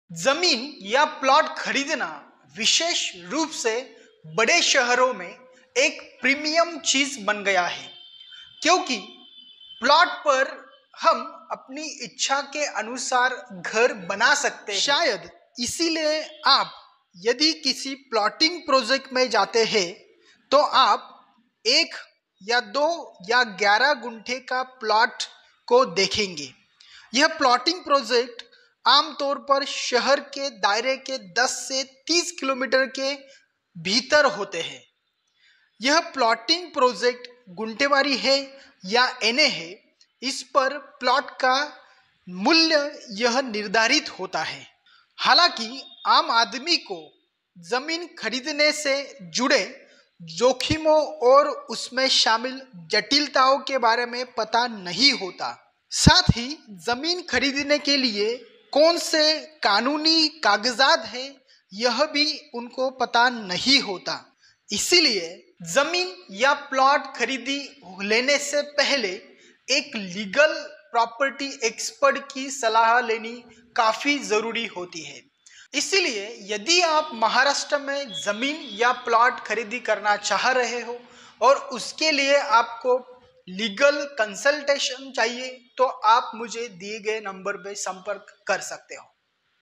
जमीन या प्लॉट खरीदना विशेष रूप से बड़े शहरों में एक प्रीमियम चीज बन गया है, क्योंकि प्लॉट पर हम अपनी इच्छा के अनुसार घर बना सकते हैं। शायद इसीलिए आप यदि किसी प्लॉटिंग प्रोजेक्ट में जाते हैं तो आप 1 या 2 या 11 गुंठे का प्लॉट को देखेंगे। यह प्लॉटिंग प्रोजेक्ट आमतौर पर शहर के दायरे के 10 से 30 किलोमीटर के भीतर होते हैं। यह प्लॉटिंग प्रोजेक्ट गुंटेवारी है या एने है, इस पर प्लॉट का मूल्य यह निर्धारित होता है। हालांकि आम आदमी को जमीन खरीदने से जुड़े जोखिमों और उसमें शामिल जटिलताओं के बारे में पता नहीं होता। साथ ही जमीन खरीदने के लिए कौन से कानूनी कागजात हैं, यह भी उनको पता नहीं होता। इसीलिए जमीन या प्लॉट खरीदी लेने से पहले एक लीगल प्रॉपर्टी एक्सपर्ट की सलाह लेनी काफी जरूरी होती है। इसीलिए यदि आप महाराष्ट्र में जमीन या प्लॉट खरीदी करना चाह रहे हो और उसके लिए आपको लीगल कंसल्टेशन चाहिए, तो आप मुझे दिए गए नंबर पर संपर्क कर सकते हो।